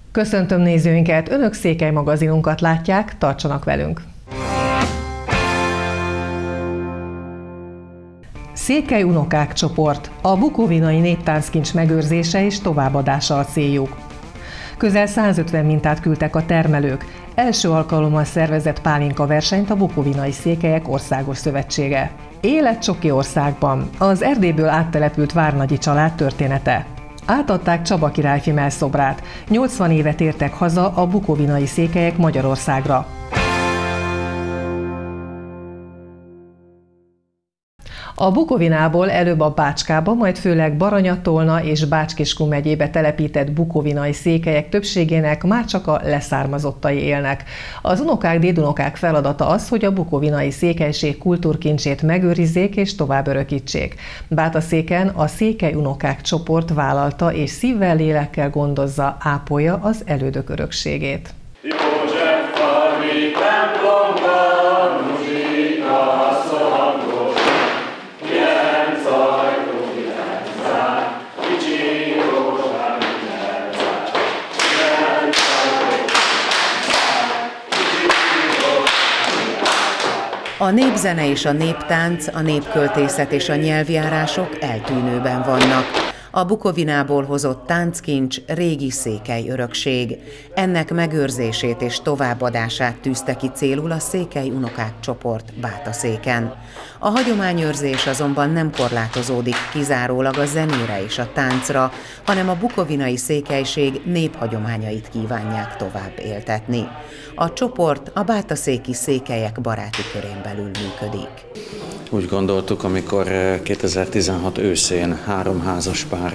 Köszöntöm nézőinket, Önök Székely magazinunkat látják, tartsanak velünk! Székely Unokák csoport, a bukovinai néptánckincs megőrzése és továbbadása a céljuk. Közel 150 mintát küldtek a termelők. Első alkalommal szervezett pálinka versenyt a Bukovinai Székelyek Országos Szövetsége. Élet csoki országban, az Erdélyből áttelepült várnagyi család története. Átadták Csaba király Fimelszobrát, 80 éve tértek haza a bukovinai székelyek Magyarországra. A Bukovinából előbb a Bácskába, majd főleg Baranya-Tolna és Bács-Kiskun megyébe telepített bukovinai székelyek többségének már csak a leszármazottai élnek. Az unokák, dédunokák feladata az, hogy a bukovinai székelység kultúrkincsét megőrizzék és tovább örökítsék. Bátaszéken a Székely Unokák csoport vállalta és szívvel, lélekkel gondozza, ápolja az elődök örökségét. A népzene és a néptánc, a népköltészet és a nyelvjárások eltűnőben vannak. A Bukovinából hozott tánckincs régi székely örökség. Ennek megőrzését és továbbadását tűzte ki célul a Székely Unokák csoport Bátaszéken. A hagyományőrzés azonban nem korlátozódik kizárólag a zenére és a táncra, hanem a bukovinai székelység néphagyományait kívánják tovább éltetni. A csoport a bátaszéki székelyek baráti körén belül működik. Úgy gondoltuk, amikor 2016 őszén 3 házas pár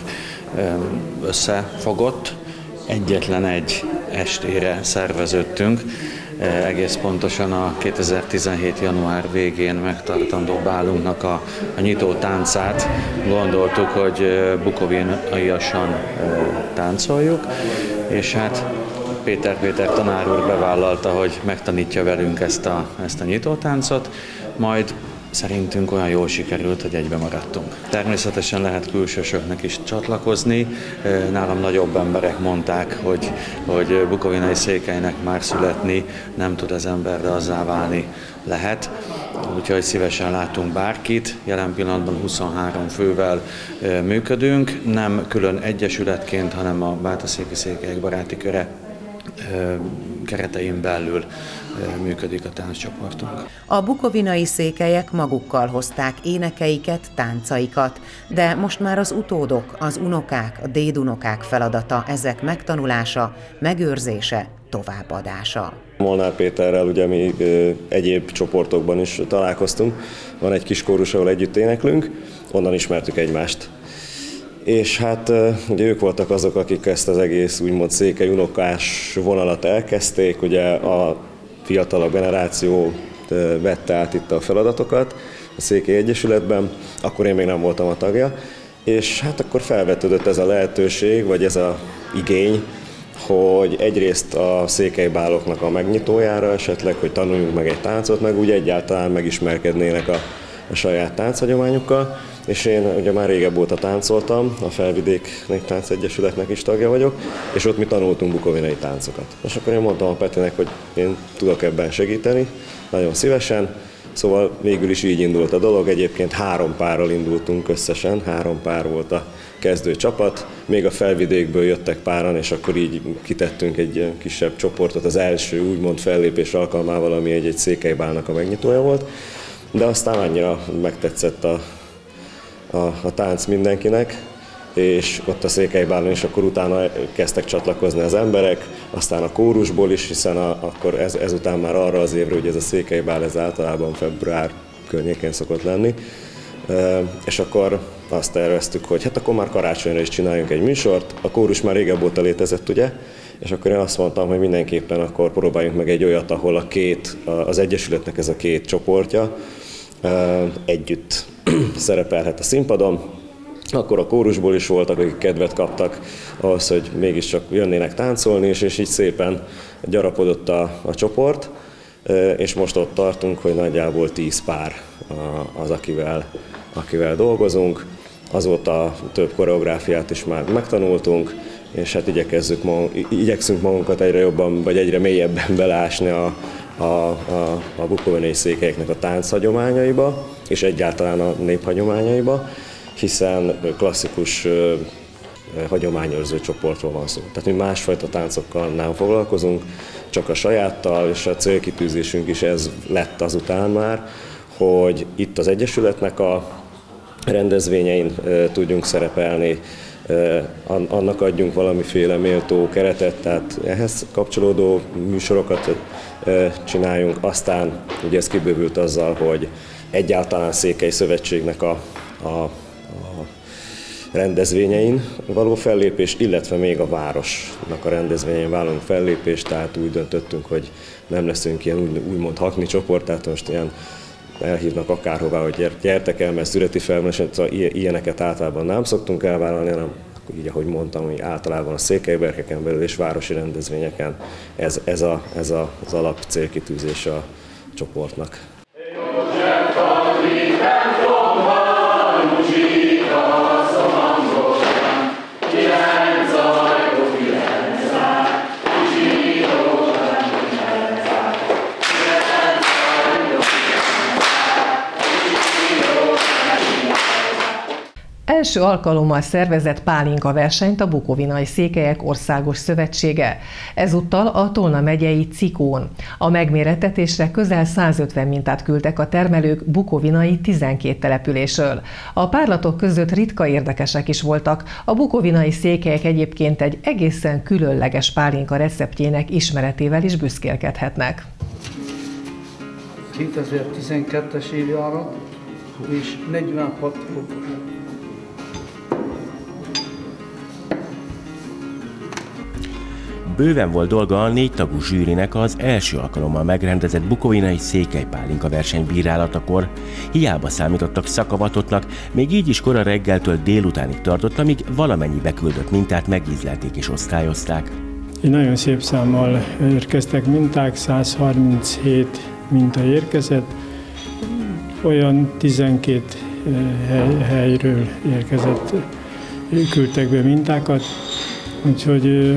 összefogott, egyetlen egy estére szerveződtünk, egész pontosan a 2017. január végén megtartandó bálunknak a nyitó táncát gondoltuk, hogy bukovinaiasan táncoljuk, és hát Péter tanár úr bevállalta, hogy megtanítja velünk ezt a nyitótáncot, majd szerintünk olyan jól sikerült, hogy egybe maradtunk. Természetesen lehet külsősöknek is csatlakozni. Nálam nagyobb emberek mondták, hogy bukovinai székelynek már születni nem tud az ember, de azzá válni lehet. Úgyhogy szívesen látunk bárkit. Jelen pillanatban 23 fővel működünk, nem külön egyesületként, hanem a Bátaszéki Székelyek baráti köre keretein belül működik a tánccsoportunk. A bukovinai székelyek magukkal hozták énekeiket, táncaikat, de most már az utódok, az unokák, a dédunokák feladata ezek megtanulása, megőrzése, továbbadása. Molnár Péterrel ugye mi egyéb csoportokban is találkoztunk. Van egy kis kórus, ahol együtt éneklünk, onnan ismertük egymást. És hát ugye ők voltak azok, akik ezt az egész úgymond székely unokás vonalat elkezdték, ugye a fiatalabb generáció vette át itt a feladatokat a Székely Egyesületben, akkor én még nem voltam a tagja, és hát akkor felvetődött ez a lehetőség, vagy ez az igény, hogy egyrészt a székelybáloknak a megnyitójára esetleg, hogy tanuljunk meg egy táncot, meg úgy egyáltalán megismerkednének a saját tánchagyományukkal, és én ugye már régebb óta táncoltam, a Felvidék Néptánc Egyesületnek is tagja vagyok, és ott mi tanultunk bukovinai táncokat. És akkor én mondtam a Petinek, hogy én tudok ebben segíteni, nagyon szívesen, szóval végül is így indult a dolog, egyébként 3 párral indultunk összesen, 3 pár volt a kezdő csapat, még a Felvidékből jöttek páran, és akkor így kitettünk egy kisebb csoportot az első úgymond fellépés alkalmával, ami egy székelybálnak a megnyitója volt, de aztán annyira megtetszett a tánc mindenkinek, és ott a székelybálon is akkor utána kezdtek csatlakozni az emberek, aztán a kórusból is, hiszen akkor ezután már arra az évre, hogy ez a székelybál, ez általában február környékén szokott lenni, és akkor azt terveztük, hogy hát akkor már karácsonyra is csináljunk egy műsort, a kórus már régebb óta létezett, ugye, és akkor én azt mondtam, hogy mindenképpen akkor próbáljunk meg egy olyat, ahol az Egyesületnek ez a 2 csoportja együtt szerepelhet a színpadon. Akkor a kórusból is voltak, akik kedvet kaptak ahhoz, hogy mégiscsak jönnének táncolni, és így szépen gyarapodott a csoport, és most ott tartunk, hogy nagyjából 10 pár az, akivel dolgozunk. Azóta több koreográfiát is már megtanultunk, és hát igyekszünk magunkat egyre jobban, vagy egyre mélyebben beleásni a bukovinai székelyeknek a tánchagyományaiba, és egyáltalán a néphagyományaiba, hiszen klasszikus hagyományőrző csoportról van szó. Tehát mi másfajta táncokkal nem foglalkozunk, csak a sajáttal, és a célkitűzésünk is ez lett azután már, hogy itt az Egyesületnek a rendezvényein tudjunk szerepelni, annak adjunk valamiféle méltó keretet, tehát ehhez kapcsolódó műsorokat csináljunk. Aztán ugye ez kibővült azzal, hogy egyáltalán Székely Szövetségnek a rendezvényein való fellépés, illetve még a városnak a rendezvényein vállalunk fellépést, tehát úgy döntöttünk, hogy nem leszünk ilyen úgymond hakni csoport, tehát most ilyen elhívnak akárhová, hogy gyertek el, mert szüreti felmondás, szóval ilyeneket általában nem szoktunk elvállalni, hanem így, ahogy mondtam, hogy általában a székelyberkeken belül és városi rendezvényeken ez az alap célkitűzés a csoportnak. Első alkalommal szervezett pálinka versenyt a Bukovinai Székelyek Országos Szövetsége, ezúttal a Tolna megyei Cikón. A megmérettetésre közel 150 mintát küldtek a termelők bukovinai 12 településről. A párlatok között ritka érdekesek is voltak, a bukovinai székelyek egyébként egy egészen különleges pálinka receptjének ismeretével is büszkélkedhetnek. 2012-es évjárat és 46 fokos. Bőven volt dolga a 4 tagú zsűrinek az első alkalommal megrendezett bukovinai székelypálinka verseny bírálatakor. Hiába számítottak szakavatottnak, még így is kora reggeltől délutánig tartott, amíg valamennyi beküldött mintát megízlelték és osztályozták. Egy nagyon szép számmal érkeztek minták, 137 minta érkezett, olyan 12 helyről érkezett, küldtek be mintákat, úgyhogy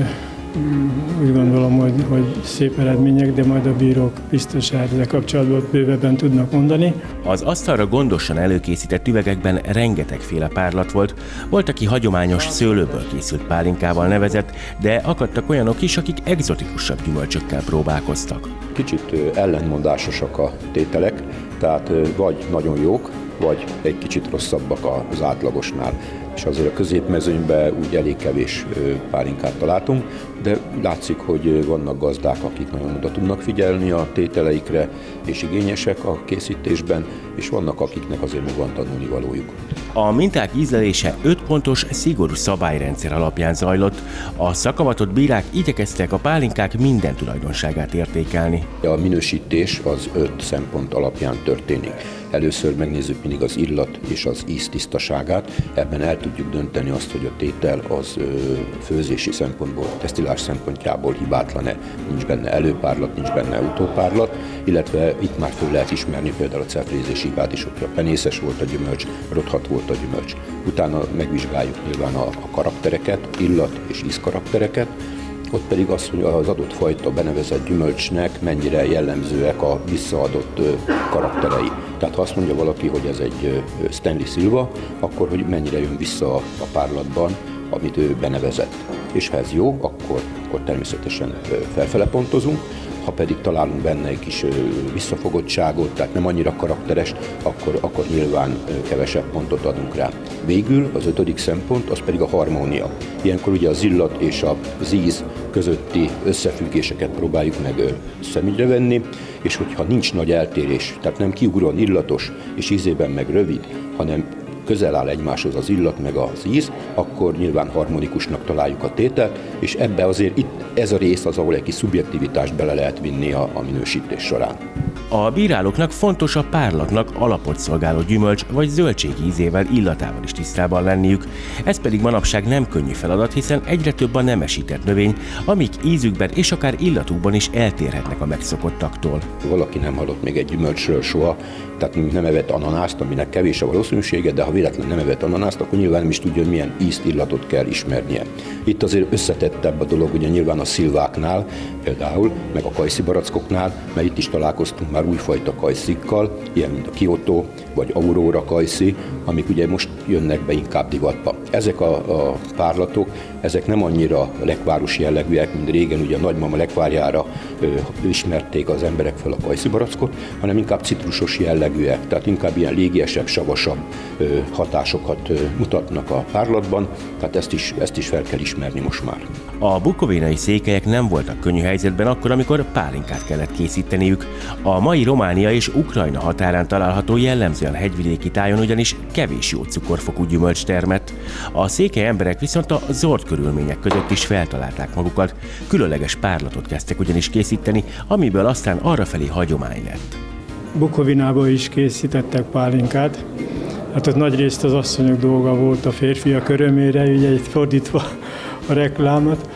úgy gondolom, hogy szép eredmények, de majd a bírók biztos ezzel kapcsolatban bővebben tudnak mondani. Az asztalra gondosan előkészített üvegekben rengetegféle párlat volt. Volt, aki hagyományos szőlőből készült pálinkával nevezett, de akadtak olyanok is, akik egzotikusabb gyümölcsökkel próbálkoztak. Kicsit ellentmondásosak a tételek, tehát vagy nagyon jók, vagy egy kicsit rosszabbak az átlagosnál. És azért a középmezőnyben úgy elég kevés pálinkát találtunk, de látszik, hogy vannak gazdák, akik nagyon oda tudnak figyelni a tételeikre, és igényesek a készítésben, és vannak, akiknek azért még van tanulnivalójuk. A minták ízlelése 5 pontos, szigorú szabályrendszer alapján zajlott. A szakavatott bírák igyekeztek a pálinkák minden tulajdonságát értékelni. A minősítés az 5 szempont alapján történik. Először megnézzük mindig az illat és az íz tisztaságát. Ebben el tudjuk dönteni azt, hogy a tétel az főzési szempontból, tesztilás szempontjából hibátlan-e. Nincs benne előpárlat, nincs benne utópárlat, illetve itt már föl lehet ismerni például a cefrézési hibát is, hogyha penészes volt a gyümölcs, rothadt volt a gyümölcs. Utána megvizsgáljuk nyilván a karaktereket, illat és ízkaraktereket, ott pedig az, hogy az adott fajta benevezett gyümölcsnek mennyire jellemzőek a visszaadott karakterei. Tehát ha azt mondja valaki, hogy ez egy Stanley Silva, akkor hogy mennyire jön vissza a párlatban, amit ő benevezett. És ha ez jó, akkor természetesen felfele pontozunk, ha pedig találunk benne egy kis visszafogottságot, tehát nem annyira karakteres, akkor nyilván kevesebb pontot adunk rá. Végül az 5. szempont, az pedig a harmónia. Ilyenkor ugye az illat és az íz közötti összefüggéseket próbáljuk meg szemügyre venni, és hogyha nincs nagy eltérés, tehát nem kiugróan illatos és ízében meg rövid, hanem közel áll egymáshoz az illat meg az íz, akkor nyilván harmonikusnak találjuk a tételt, és ebbe azért itt ez a rész az, ahol egy kis szubjektivitást bele lehet vinni a minősítés során. A bírálóknak fontos a párlatnak alapot szolgáló gyümölcs vagy zöldség ízével, illatával is tisztában lenniük. Ez pedig manapság nem könnyű feladat, hiszen egyre több a nemesített növény, amik ízükben és akár illatukban is eltérhetnek a megszokottaktól. Valaki nem hallott még egy gyümölcsről soha, tehát nem evett ananászt, aminek kevés a valószínűsége, de ha véletlenül nem evett ananászt, akkor nyilván nem is tudja, hogy milyen ízt, illatot kell ismernie. Itt azért összetettebb a dolog, ugye nyilván a szilváknál például, meg a kajszibarackoknál, mert itt is találkoztunk már újfajta kajszikkal, ilyen mint a Kyoto vagy Aurora kajszi, amik ugye most jönnek be inkább divatba. Ezek a párlatok, ezek nem annyira lekváros jellegűek, mint régen, ugye a nagymama lekvárjára ismerték az emberek fel a kajszibarackot, hanem inkább citrusos jellegűek, tehát inkább ilyen légiesebb, savasabb hatásokat mutatnak a párlatban, tehát ezt is fel kell ismerni most már. A bukovinai székelyek nem voltak könnyű helyzetben akkor, amikor pálinkát kellett készíteniük. A mai Románia és Ukrajna határán található jellemzően hegyvidéki tájon ugyanis kevés jó cukorfokú gyümölcs termett. A székely emberek viszont a zord körülmények között is feltalálták magukat. Különleges párlatot kezdtek ugyanis készíteni, amiből aztán arrafelé hagyomány lett. Bukovinában is készítettek pálinkát. Hát ott nagyrészt az asszonyok dolga volt, a férfiak örömére, ugye itt fordítva a reklámot,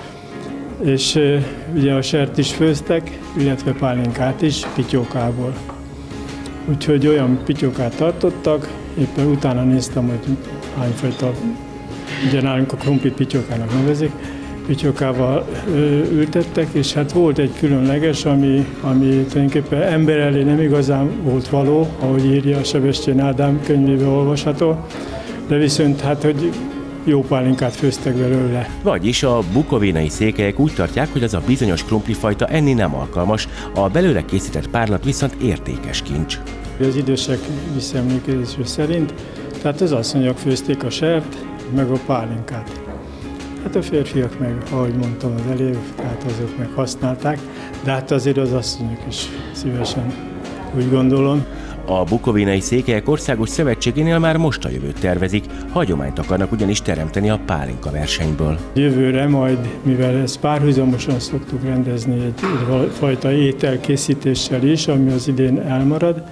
és ugye a sert is főztek, illetve pálinkát is pityókából. Úgyhogy olyan pityókát tartottak, éppen utána néztem, hogy hányfajta, ugye nálunk a krumplit pityókának nevezik, pityókával ültettek, és hát volt egy különleges, ami tulajdonképpen ember elé nem igazán volt való, ahogy írja a Sebestyén Ádám könyvében olvasható, de viszont hát, hogy jó pálinkát főztek belőle. Vagyis a bukovinai székelyek úgy tartják, hogy az a bizonyos krumplifajta enni nem alkalmas, a belőle készített párlat viszont értékes kincs. Az idősek visszaemlékezése szerint, tehát az asszonyok főzték a sert, meg a pálinkát. Hát a férfiak meg, ahogy mondtam az előbb, tehát azok meg használták, de hát azért az asszonyok is szívesen, úgy gondolom. A bukovinai székelyek országos szövetségénél már most a jövőt tervezik, hagyományt akarnak ugyanis teremteni a pálinka versenyből. Jövőre majd, mivel ezt párhuzamosan szoktuk rendezni egyfajta ételkészítéssel is, ami az idén elmarad,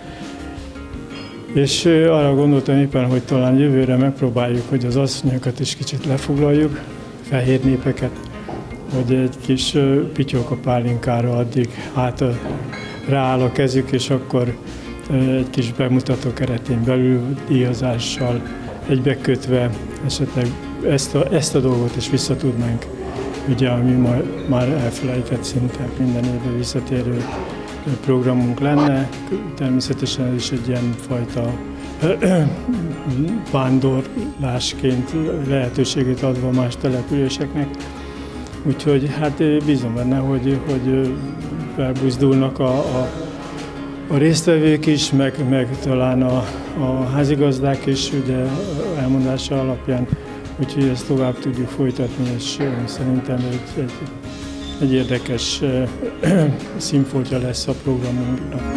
és arra gondoltam éppen, hogy talán jövőre megpróbáljuk, hogy az asszonyokat is kicsit lefoglaljuk, fehér népeket, hogy egy kis pityóka pálinkára addig rááll a kezük, és akkor egy kis bemutató keretén belül díjazással egybekötve esetleg ezt a dolgot is vissza tudnánk, ugye, ami már elfelejtett szinte minden évben visszatérő programunk lenne. Természetesen ez is egy ilyen fajta vándorlásként lehetőséget adva más településeknek. Úgyhogy hát bízom benne, hogy felbuzdulnak a résztvevők is, meg talán a házigazdák is, ugye elmondása alapján, úgyhogy ezt tovább tudjuk folytatni, és szerintem egy érdekes színfoltja lesz a programunknak.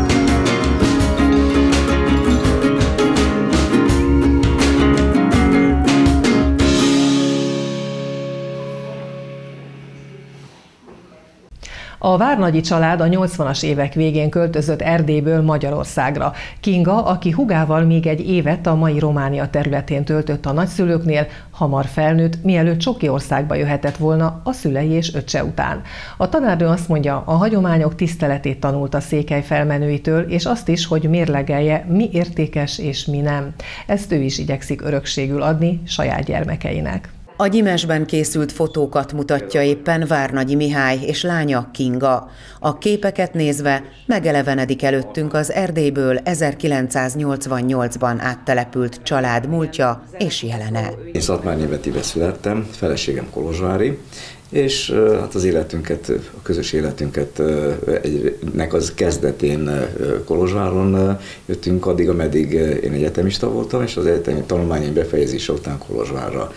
A várnagyi család a 80-as évek végén költözött Erdélyből Magyarországra. Kinga, aki hugával még egy évet a mai Románia területén töltött a nagyszülőknél, hamar felnőtt, mielőtt csoki országba jöhetett volna a szülei és öccse után. A tanárnő azt mondja, a hagyományok tiszteletét tanult a székely felmenőitől, és azt is, hogy mérlegelje, mi értékes és mi nem. Ezt ő is igyekszik örökségül adni saját gyermekeinek. A Gyimesben készült fotókat mutatja éppen Várnagyi Mihály és lánya Kinga. A képeket nézve megelevenedik előttünk az Erdélyből 1988-ban áttelepült család múltja és jelene. Én Szatmárnémetibe születtem, feleségem kolozsvári, és hát az életünket, a közös életünket nek az kezdetén Kolozsváron jöttünk addig, ameddig én egyetemista voltam, és az egyetemi tanulmányaim befejezése után Kolozsvárra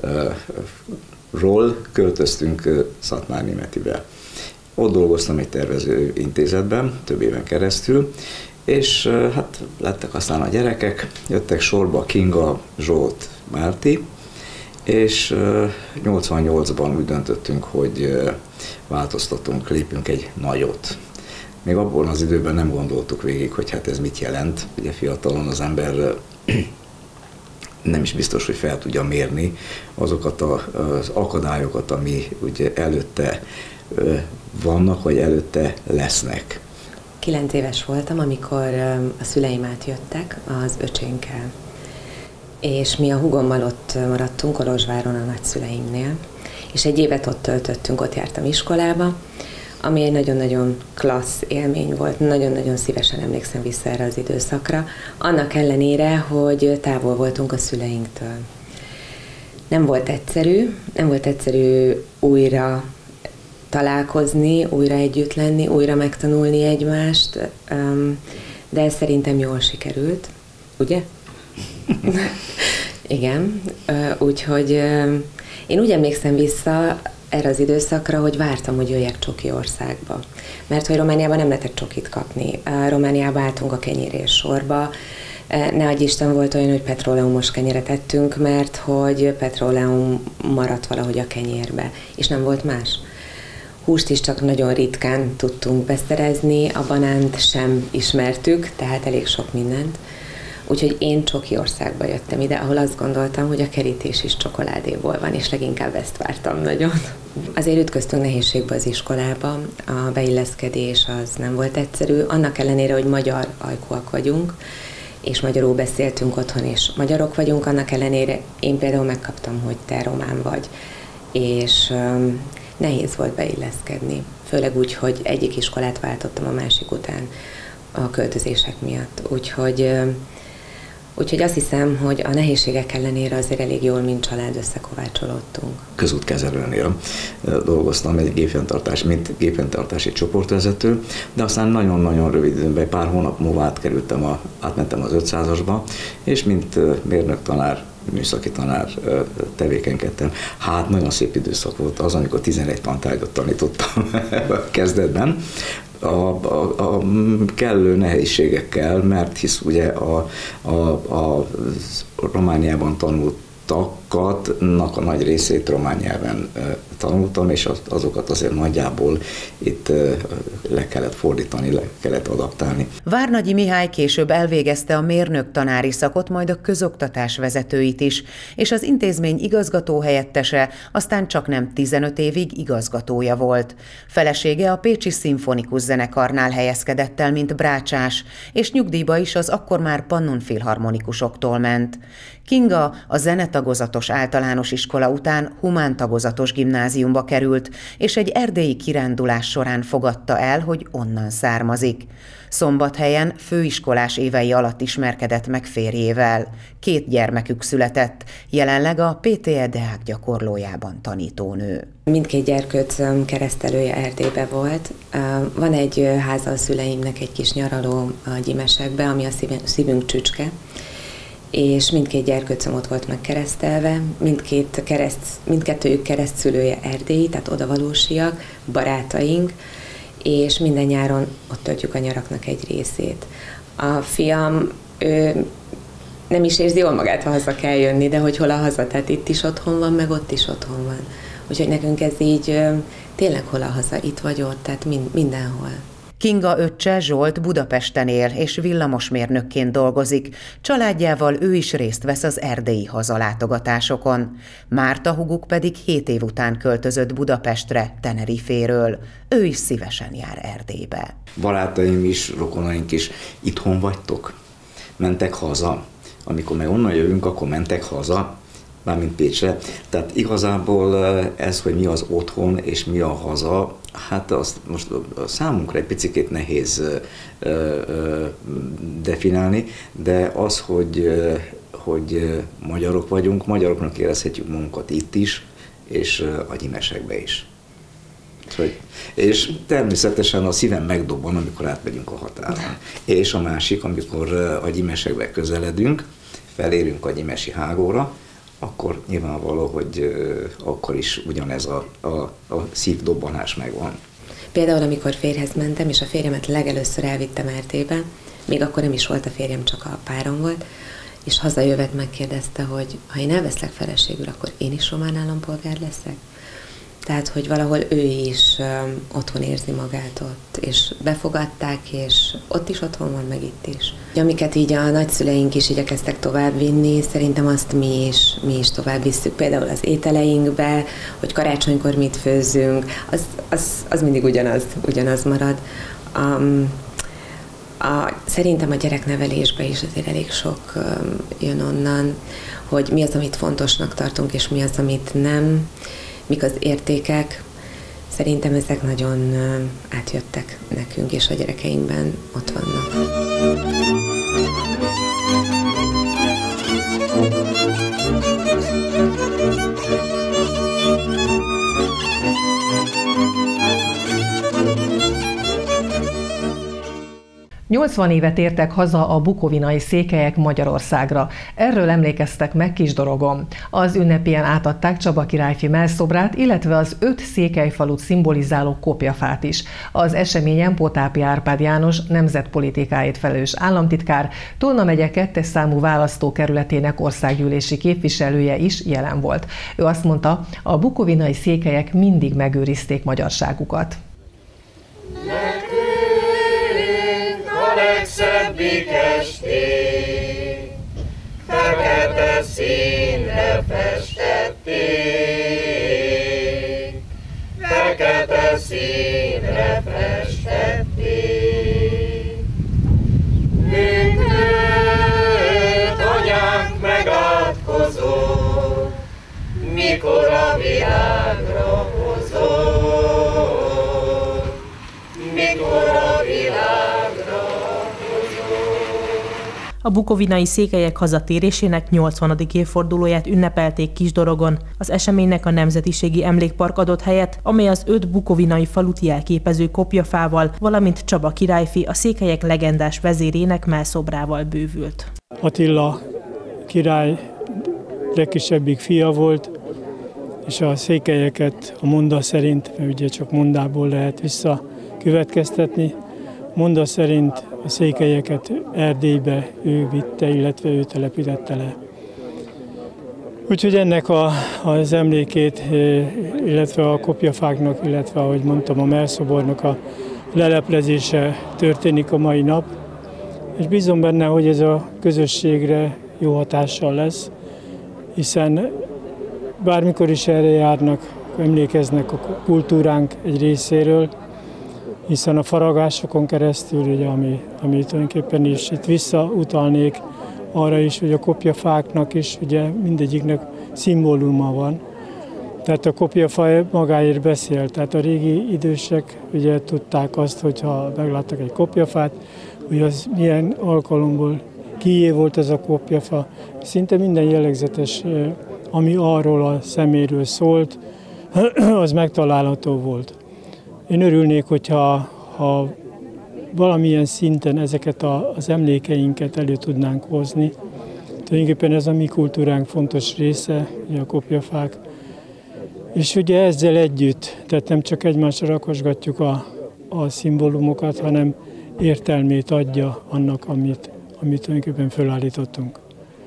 költöztünk Szatmárnémetibe. Ott dolgoztam egy tervező intézetben több éven keresztül, és hát lettek aztán a gyerekek, jöttek sorba Kinga, Zsolt, Márti, és 88-ban úgy döntöttünk, hogy változtatunk, lépünk egy nagyot. Még abban az időben nem gondoltuk végig, hogy hát ez mit jelent. Ugye fiatalon az ember nem is biztos, hogy fel tudja mérni azokat az akadályokat, ami ugye előtte vannak, vagy előtte lesznek. 9 éves voltam, amikor a szüleim átjöttek az öcsénkkel. és mi a húgommal ott maradtunk Kolozsváron a nagyszüleimnél, és egy évet ott töltöttünk, ott jártam iskolába, ami egy nagyon-nagyon klassz élmény volt, nagyon-nagyon szívesen emlékszem vissza erre az időszakra, annak ellenére, hogy távol voltunk a szüleinktől. Nem volt egyszerű újra találkozni, újra együtt lenni, újra megtanulni egymást, de ez szerintem jól sikerült, ugye? Igen, úgyhogy én úgy emlékszem vissza erre az időszakra, hogy vártam, hogy jöjjek Csokiországba. Mert hogy Romániában nem lehetett csokit kapni. Romániába álltunk a kenyérés sorba. Ne adj Isten, volt olyan, hogy petróleumos kenyeret ettünk, mert hogy petróleum maradt valahogy a kenyérbe, és nem volt más. Húst is csak nagyon ritkán tudtunk beszerezni, a banánt sem ismertük, tehát elég sok mindent. Úgyhogy én Csokiországba jöttem ide, ahol azt gondoltam, hogy a kerítés is csokoládéból van, és leginkább ezt vártam nagyon. Azért ütköztünk nehézségbe az iskolába, a beilleszkedés az nem volt egyszerű, annak ellenére, hogy magyar ajkúak vagyunk, és magyarul beszéltünk otthon, és magyarok vagyunk, annak ellenére én például megkaptam, hogy te román vagy, és nehéz volt beilleszkedni, főleg úgy, hogy egyik iskolát váltottam a másik után a költözések miatt, Úgyhogy azt hiszem, hogy a nehézségek ellenére azért elég jól, mint család összekovácsolódtunk. Közútkezelőnél dolgoztam mint gépfenntartási csoportvezető, de aztán nagyon-nagyon rövid időben, pár hónap múlva átmentem az 500-asba, és mint mérnök tanár, műszaki tanár tevékenykedtem. Hát nagyon szép időszak volt az, amikor 11 tantárgyat tanítottam kezdetben, a kellő nehézségekkel, mert hisz ugye a Romániában tanultaknak a nagy részét román nyelven tanultam, és azokat azért nagyjából itt le kellett fordítani, le kellett adaptálni. Várnagyi Mihály később elvégezte a mérnök tanári szakot, majd a közoktatás vezetőit is, és az intézmény igazgatóhelyettese, aztán csaknem 15 évig igazgatója volt. Felesége a Pécsi Szimfonikus Zenekarnál helyezkedett el, mint brácsás, és nyugdíjba is az akkor már pannonfilharmonikusoktól ment. Kinga a zenetagozatos általános iskola után humántagozatos gimnáziumba került, és egy erdélyi kirándulás során fogadta el, hogy onnan származik. Szombathelyen főiskolás évei alatt ismerkedett meg férjével. 2 gyermekük született, jelenleg a PTE Deák gyakorlójában tanítónő. Mindkét gyerkőcöm keresztelője Erdélybe volt. Van egy háza a szüleimnek, egy kis nyaraló a Gyimesekbe, ami a szívünk csücske, és mindkét gyerkőcöm ott volt megkeresztelve, mindkettőjük keresztszülője erdélyi, tehát odavalósiak, barátaink, és minden nyáron ott töltjük a nyaraknak egy részét. A fiam, ő nem is érzi jól magát, ha haza kell jönni, de hogy hol a haza, tehát itt is otthon van, meg ott is otthon van. Úgyhogy nekünk ez így tényleg hol a haza, itt vagy ott, tehát mindenhol. Kinga öccse Zsolt Budapesten él, és villamosmérnökként dolgozik. Családjával ő is részt vesz az erdélyi hazalátogatásokon. Márta huguk pedig 7 év után költözött Budapestre, Teneriféről. Ő is szívesen jár Erdélybe. Barátaim is, rokonaink is, itthon vagytok? Mentek haza? Amikor meg onnan jövünk, akkor mentek haza, mármint Pécsre. Tehát igazából ez, hogy mi az otthon és mi a haza, hát azt most számunkra egy picikét nehéz definiálni, de az, hogy magyarok vagyunk, magyaroknak érezhetjük magunkat itt is, és a Gyimesekbe is. És természetesen a szívem megdobban, amikor átmegyünk a határon. És a másik, amikor a Gyimesekbe közeledünk, felérünk a gyimesi hágóra, akkor nyilvánvaló, hogy akkor is ugyanez a szívdobbanás megvan. Például, amikor férjhez mentem, és a férjemet legelőször elvittem Erdélybe, még akkor nem is volt a férjem, csak a párom volt, és hazajövet megkérdezte, hogy ha én elveszlek feleségül, akkor én is román állampolgár leszek. Tehát, hogy valahol ő is otthon érzi magát ott, és befogadták, és ott is otthon van, meg itt is. Amiket így a nagyszüleink is igyekeztek továbbvinni, szerintem azt mi is tovább visszük. Például az ételeinkbe, hogy karácsonykor mit főzzünk, az mindig ugyanaz marad. Szerintem a gyereknevelésben is azért elég sok jön onnan, hogy mi az, amit fontosnak tartunk, és mi az, amit nem, mik az értékek. Szerintem ezek nagyon átjöttek nekünk, és a gyerekeinkben ott vannak. 80 évet értek haza a bukovinai székelyek Magyarországra. Erről emlékeztek meg Kisdorogon. Az ünnepien átadták Csaba királyfi mellszobrát, illetve az 5 székelyfalut szimbolizáló kopjafát is. Az eseményen Potápi Árpád János nemzetpolitikáért felelős államtitkár, Tolna megye 2. számú választókerületének országgyűlési képviselője is jelen volt. Ő azt mondta, a bukovinai székelyek mindig megőrizték magyarságukat. Legszebbik estén fekete színre festették, fekete színre festették. Bűntőt anyánk megátkozó, mikor a világra hozott, mikor a világra. A bukovinai székelyek hazatérésének 80. évfordulóját ünnepelték Kisdorogon. Az eseménynek a Nemzetiségi Emlékpark adott helyet, amely az 5 bukovinai falut jelképező kopjafával, valamint Csaba királyfi, a székelyek legendás vezérének mellszobrával bővült. Attila király legkisebbik fia volt, és a székelyeket a monda szerint, mert ugye csak mondából lehet visszakövetkeztetni, monda szerint a székelyeket Erdélybe ő vitte, illetve ő telepítette le. Úgyhogy ennek az emlékét, illetve a kopjafáknak, illetve ahogy mondtam, a mellszobornak a leleplezése történik a mai nap, és bízom benne, hogy ez a közösségre jó hatással lesz, hiszen bármikor is erre járnak, emlékeznek a kultúránk egy részéről, hiszen a faragásokon keresztül, ugye, ami tulajdonképpen is itt visszautalnék arra is, hogy a kopjafáknak is ugye mindegyiknek szimbóluma van. Tehát a kopjafa magáért beszél. Tehát a régi idősek ugye tudták azt, hogyha megláttak egy kopjafát, hogy az milyen alkalomból kié volt ez a kopjafa. Szinte minden jellegzetes, ami arról a szeméről szólt, az megtalálható volt. Én örülnék, hogyha valamilyen szinten ezeket az emlékeinket elő tudnánk hozni. Tulajdonképpen ez a mi kultúránk fontos része, a kopjafák. És ugye ezzel együtt, tehát nem csak egymásra rakosgatjuk a szimbólumokat, hanem értelmét adja annak, amit tulajdonképpen fölállítottunk.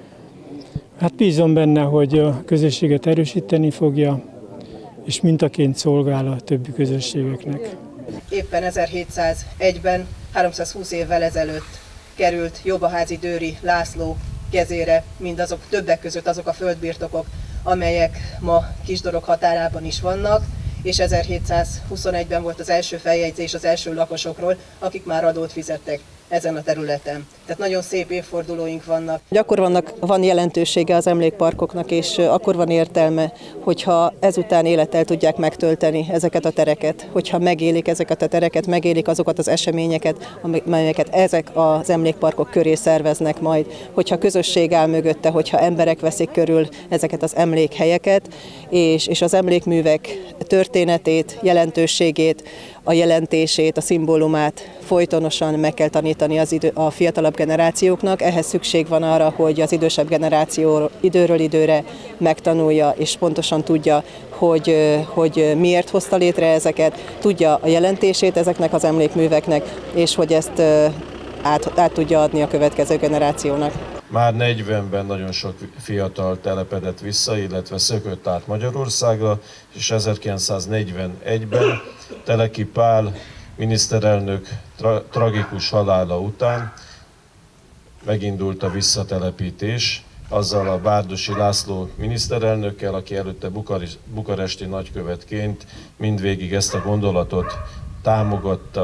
Hát bízom benne, hogy a közösséget erősíteni fogja, és mintaként szolgál a többi közösségeknek. Éppen 1701-ben, 320 évvel ezelőtt került Jobbaházi Dőri László kezére mindazok, többek között azok a földbirtokok, amelyek ma Kisdorog határában is vannak, és 1721-ben volt az első feljegyzés az első lakosokról, akik már adót fizettek ezen a területen. Tehát nagyon szép évfordulóink vannak. Akkor van jelentősége az emlékparkoknak, és akkor van értelme, hogyha ezután élettel tudják megtölteni ezeket a tereket, hogyha megélik ezeket a tereket, megélik azokat az eseményeket, amelyeket ezek az emlékparkok köré szerveznek majd, hogyha közösség áll mögötte, hogyha emberek veszik körül ezeket az emlékhelyeket, és az emlékművek történetét, jelentőségét, a jelentését, a szimbólumát folytonosan meg kell tanítani a fiatalabb generációknak. Ehhez szükség van arra, hogy az idősebb generáció időről időre megtanulja, és pontosan tudja, hogy miért hozta létre ezeket, tudja a jelentését ezeknek az emlékműveknek, és hogy ezt át tudja adni a következő generációnak. Már 40-ben nagyon sok fiatal telepedett vissza, illetve szökött át Magyarországra, és 1941-ben Teleki Pál miniszterelnök tragikus halála után megindult a visszatelepítés, azzal a Bárdossy László miniszterelnökkel, aki előtte bukaresti nagykövetként mindvégig ezt a gondolatot támogatta.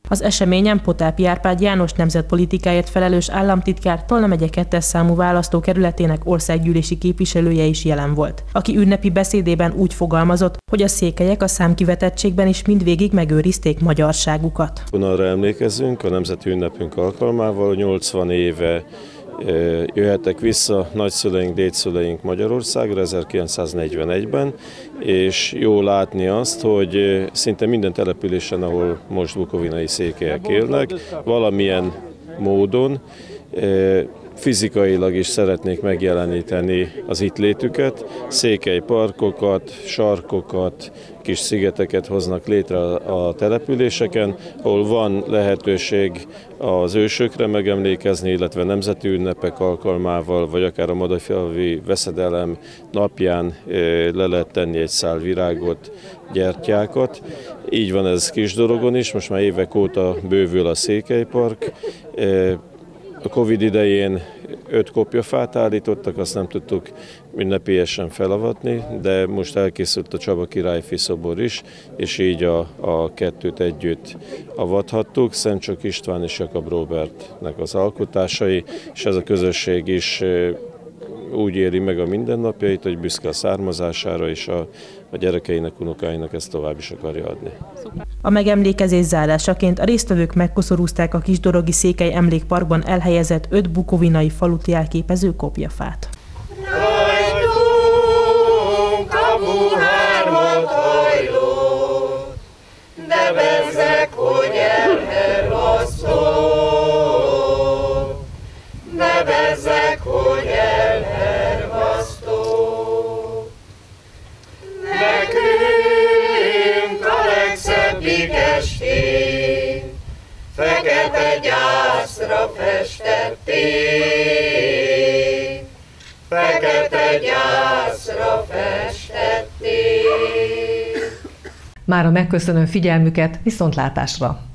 Az eseményen Potápi Árpád János nemzetpolitikáért felelős államtitkár Tolna megye 2. számú választókerületének országgyűlési képviselője is jelen volt, aki ünnepi beszédében úgy fogalmazott, hogy a székelyek a számkivetettségben is mindvégig megőrizték magyarságukat. Arra emlékezzünk a nemzeti ünnepünk alkalmával, 80 éve jöhettek vissza nagyszüleink, dédszüleink Magyarországra 1941-ben, és jó látni azt, hogy szinte minden településen, ahol most bukovinai székelyek élnek, valamilyen módon fizikailag is szeretnék megjeleníteni az itt létüket, székelyparkokat, sarkokat, kis szigeteket hoznak létre a településeken, ahol van lehetőség az ősökre megemlékezni, illetve nemzeti ünnepek alkalmával, vagy akár a Madafalvi veszedelem napján le lehet tenni egy szál virágot, gyertyákat. Így van ez Kisdorogon is, most már évek óta bővül a székelypark. A Covid idején 5 kopjafát állítottak, azt nem tudtuk ünnepélyesen felavatni, de most elkészült a Csaba királyfi szobor is, és így a kettőt együtt avathattuk. Szent Csok István és Jakab Róbertnek az alkotásai, és ez a közösség is úgy éri meg a mindennapjait, hogy büszke a származására, és a gyerekeinek, unokáinak ezt tovább is akarja adni. A megemlékezés zárásaként a résztvevők megkoszorúzták a Kisdorogi Székely Emlékparkban elhelyezett 5 bukovinai falut jelképező kopjafát. Rajtunk a buhármat hajlott, de bezzeg, hogy elhervasztott, de bezzeg, hogy elhervasztott. Nekünk a legszebbik estén fekete gyászra festették, fekete gyászra festették. Mára megköszönöm figyelmüket, viszontlátásra!